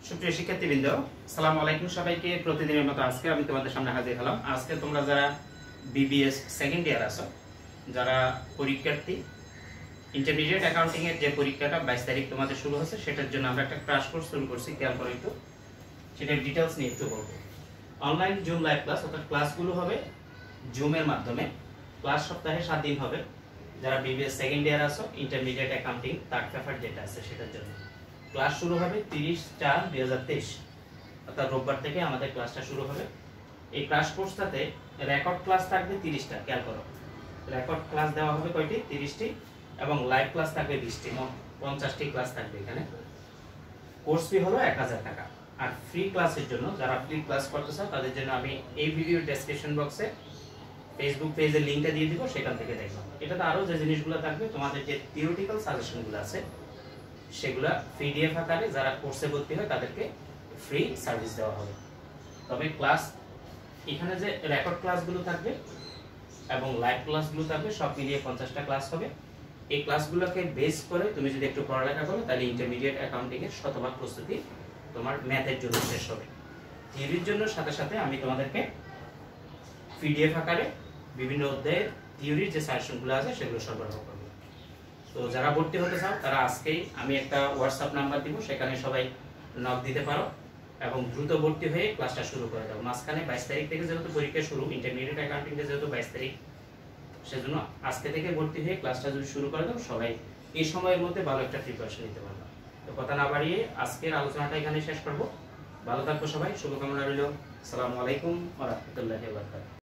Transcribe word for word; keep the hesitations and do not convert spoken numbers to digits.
সুপ্রিয় শিক্ষার্থীবৃন্দ, আসসালামু আলাইকুম। সবাইকে প্রতিদিনের মতো আজকে আমি তোমাদের সামনে হাজির হলাম। আজকে তোমরা যারা বিবিএস সেকেন্ড ইয়ার আছো, যারা পরীক্ষার্থী, ইন্টারমিডিয়েট অ্যাকাউন্টিং এর যে পরীক্ষাটা বাইশ তারিখ তোমাদের শুরু হচ্ছে, সেটার জন্য আমরা একটা ক্রাশ কোর্স শুরু করছি। খেয়াল করো একটু, সেটার ডিটেলস নিয়ে একটু বলবো। অনলাইন জুম লাইভ ক্লাস, অর্থাৎ ক্লাসগুলো হবে জুমের মাধ্যমে। ক্লাস সপ্তাহে সাত দিন হবে। যারা বিবিএস সেকেন্ড ইয়ার আছো, ইন্টারমিডিয়েট অ্যাকাউন্টিং থার্ড পেপার যেটা আছে সেটার জন্য ক্লাস শুরু হবে তিরিশ চার দুই হাজার তেইশ, অর্থাৎ রোববার থেকে আমাদের ক্লাসটা শুরু হবে। এই ক্লাস কোর্সটাতে রেকর্ড ক্লাস থাকবে তিরিশটা। খেয়াল করো, রেকর্ড ক্লাস দেওয়া হবে কয়টি? তিরিশটি, এবং লাইভ ক্লাস থাকবে বিশটি, মোট পঞ্চাশটি ক্লাস থাকবে এখানে। কোর্স ফি হলো এক হাজার টাকা। আর ফ্রি ক্লাসের জন্য, যারা ফ্রি ক্লাস করতে চাও তাদের জন্য আমি এই ভিডিওর ডেসক্রিপশন বক্সে ফেসবুক পেজের লিঙ্কটা দিয়ে দিব, সেখান থেকে দেখো। এটাতে আরও যে জিনিসগুলো থাকবে, তোমাদের যে থিওরিটিক্যাল সাজেশনগুলো আছে সেগুলা পিডিএফ আকারে যারা কোর্সে ভর্তি হয় তাদেরকে ফ্রি সার্ভিস দেওয়া হবে। তবে ক্লাস এখানে যে রেকর্ড ক্লাসগুলো থাকবে এবং লাইভ ক্লাসগুলো থাকবে, সব মিলিয়ে পঞ্চাশটা ক্লাস হবে। এই ক্লাসগুলোকে বেস করে তুমি যদি একটু পড়ালেখা করো, তাহলে ইন্টারমিডিয়েট অ্যাকাউন্টিং এর শতভাগ প্রস্তুতি তোমার ম্যাথের জন্য শেষ হবে। থিওরির জন্য সাথে সাথে আমি তোমাদেরকে পিডিএফ আকারে বিভিন্ন অধ্যায়ের থিওরির যে সাজেশনগুলো আছে সেগুলো সরবরাহ করবো। তো যারা ভর্তি হতে চাও তারা আজকেই আমি একটা হোয়াটসঅ্যাপ নাম্বার দিব, সেখানে সবাই নক দিতে পারো এবং দ্রুত ভর্তি হয়ে ক্লাসটা শুরু করে দাও। মাঝখানে বাইশ তারিখ থেকে যেহেতু পরীক্ষা শুরু, ইন্টারমিডিয়েট অ্যাকাউন্টিং এর যেহেতু বাইশ তারিখ, সেজন্য আজকে থেকে ভর্তি হয়ে ক্লাসটা যদি শুরু করে দাও, সবাই এই সময়ের মধ্যে ভালো একটা প্রিপারেশন নিতে পারবে। তো কথা না বাড়িয়ে আজকের আলোচনাটা এখানে শেষ করবো। ভালো থাকবো সবাই, শুভকামনা রইল। আসসালামু আলাইকুম ওয়া রাহমাতুল্লাহি ওয়া বারাকাতুহু।